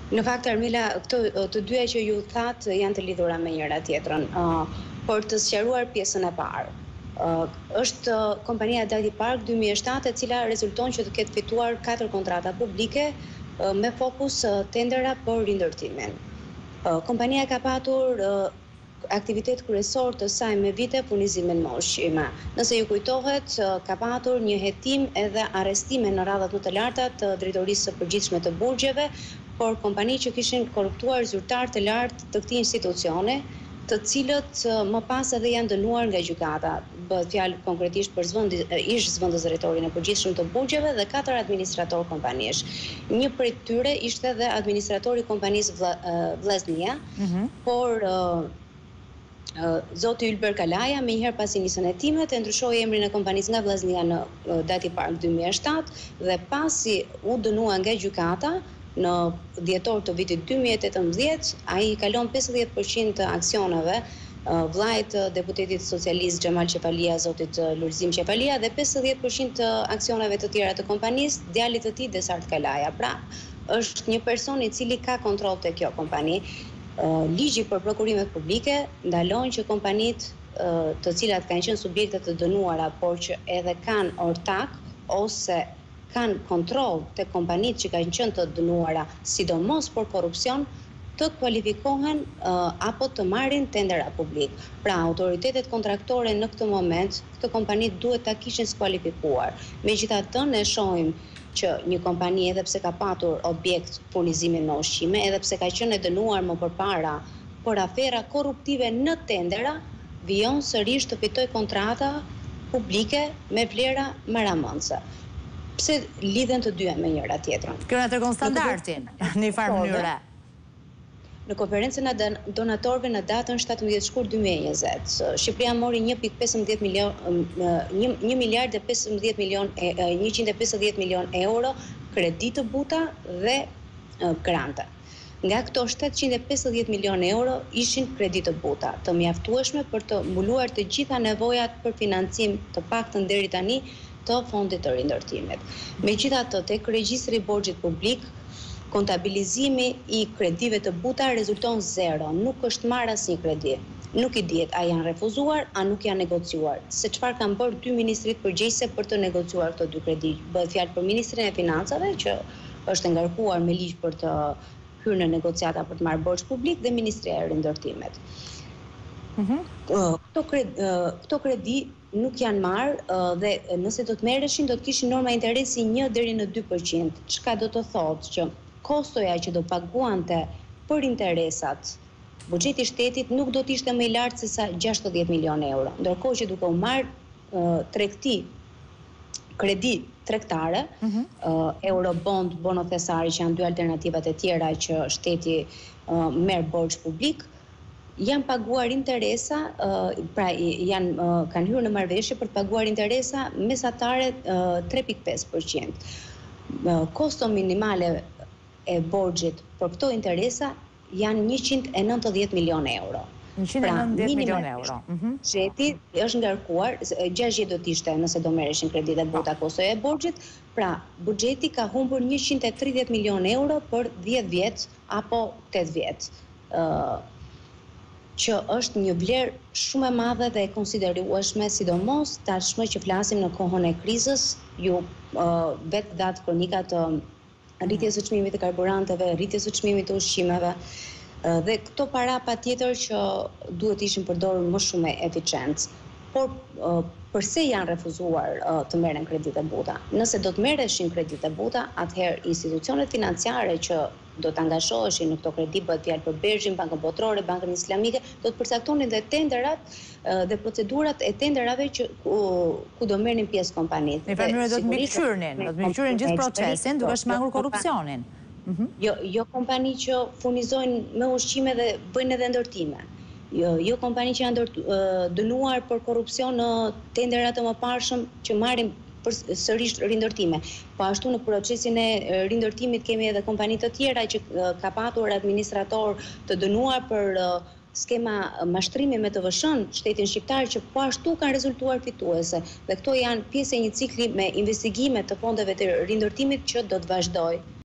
Në fakt, Armila, këto të dyja që ju thatë janë të lidhura me njëra tjetrën. Por të sqaruar pjesën e parë. Është kompania Dati Park 2007 e cila rezulton që të ketë fituar 4 kontrata publike me fokus tendera për rindërtimin. Kompania ka patur aktivitet kryesor të saj me vite furnizimin me ushqime. Nëse ju kujtohet, ka patur një hetim edhe arrestime në radhat më të larta të drejtorisë së përgjithshme të burgjeve, por kompani që kishin korruptuar zyrtar të lartë të këtij institucioni, të cilët më pas edhe janë dënuar nga gjykata. Bëhet fjalë konkretisht për ish zëvendës drejtorin e përgjithshëm të burgjeve dhe 4 administrator kompanish. Një prej tyre ishte edhe administratori i kompanisë Vllaznia, por zoti Ylber Kalaja, me njëherë pasi nisën hetimet, e ndryshoi emrin e kompanisë nga Vllaznia në Dati Park 2007 dhe pasi u dënua nga gjykata në dhjetor të vitit 2018, ai kalon 50% të aksioneve vllajt deputetit socialist Xhamal Qefalia, zotit Lulzim Qefalia, dhe 50% të aksioneve të tjera të kompanisë, djalit të tij Desart Kalaja. Pra, është një person i cili ka kontroll te kjo kompani. Ligji për prokurimet publike ndalon që kompanitë të cilat kanë qenë subjekte të dënuara, por që edhe kanë ortak ose kanë kontroll të kompanitë që kanë qenë të dënuara, sidomos për korrupsion, të kualifikohen apo të marrin tendera publik. Pra, autoritetet kontraktore në këtë moment, këtë kompanitë duhet ta kishin skualifikuar. Megjithatë, ne shohim që një kompani, edhe pse ka patur objekt furnizimin me ushqime, edhe pse ka qenë e dënuar më përpara për afera korruptive në tendera, vijon sërish të fitoj kontrata publike me vlera maramëndse. Pse lidhen të dyja me njëra tjetrën? Kjo na tregon standardin në një farë mënyre. Në konferencën e donatorëve në datën 17 shkurt 2020, Shqipëria mori 1.15 milion, 1 miliard e 15 milion 150 milion euro kredi të buta dhe grante. Nga këto 750 milion euro ishin kredi të buta, të mjaftueshme për të mbuluar të gjitha nevojat për financim të paktën deri tani të fondit të rindërtimit. Megjithatë, tek regjistri i borxhit publik, kontabilizimi i kredive të buta rezulton 0, nuk është marrë asnjë kredi. Nuk i dihet a janë refuzuar, a nuk janë negociuar. Se çfarë kanë bërë dy ministrit përgjegjëse për të negociuar këto dy kredi. Bëhet fjalë për ministrin e financave, që është ngarkuar me ligj për të hyrë në negociata për të marrë borxh publik, dhe Ministria e Rindërtimit. Këto kredi nuk janë marrë dhe nëse do të merreshin, do të kishin norma interesi 1 deri në 2%. Çka do të thotë që kostoja që do paguante për interesat buxheti i shtetit nuk do të ishte më i lartë se sa 60 milion euro, ndërkohë që duke u marrë tregti kredi tregtare, eurobond, bono thesari, që janë dy alternativat e tjera që shteti merr borxh publik, janë paguar interesa, pra kanë hyrë në marrëveshje për të paguar interesa mesatare 3.5%. Kosto minimale e borxhit për këto interesa janë 190 milion euro. 190 milion euro. Buxheti është ngarkuar, 60 do të ishte nëse do merreshin kreditë e buta kostoja e borxhit, pra buxheti ka humbur 130 milion euro për 10 vjet apo 8 vjet. Që është një vlerë shumë e madhe dhe e konsiderueshme, sidomos tashmë që flasim në kohën e krizës, ju vetë datë kronika të rritjes së çmimit të karburanteve, rritjes së çmimit të ushqimeve, dhe këto para patjetër që duhet ishin përdorur më shumë eficiencë. Por përse janë refuzuar të merren kreditë e buta? Nëse do të merreshin kreditë e buta, atëherë institucionet financiare që do të angazhoheshin në këto kredi, bëhet fjalë për Bergjin, Bankën Botërore, Bankën Islamike, do të përcaktonin dhe tenderat dhe procedurat e tenderave ku do merrnin pjesë kompanitë. Në mënyrë do të mbikëqyrin gjithë procesin duke shmangur korrupsionin. Jo kompani që furnizojnë me ushqime dhe bëjnë edhe ndërtime. Jo kompani që janë dënuar për korrupsion në tenderat e mëparshëm që marrin sërish rindërtime. Po ashtu në procesin e rindërtimit kemi edhe kompani të tjera që ka patur administrator të dënuar për skema mashtrimi me TVSH-n, shtetin shqiptar, që po ashtu kanë rezultuar fituese. Dhe këto janë pjesë e një cikli me investigime të fondeve të rindërtimit që do të vazhdojë.